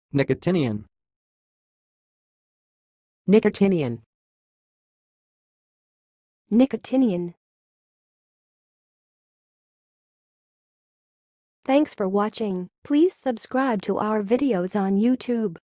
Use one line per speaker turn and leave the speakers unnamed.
nicotinian,
nicotinian,
nicotinian. Thanks for watching. Please subscribe to our videos on YouTube.